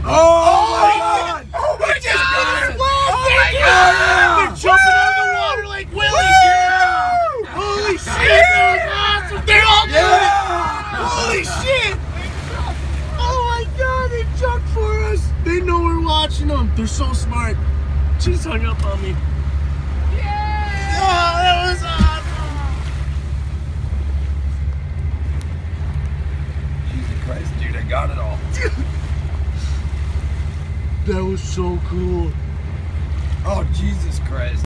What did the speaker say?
Oh my God! Oh my God! Oh my God! They're jumping out of the water like Willie! Yeah! Holy shit! That was awesome! They're all doing it! Holy shit! Oh my God! They jumped for us! They know we're watching them. They're so smart. She's hung up on me. Yeah! Oh, that was awesome! Jesus Christ, dude, I got it all. That was so cool. Oh, Jesus Christ.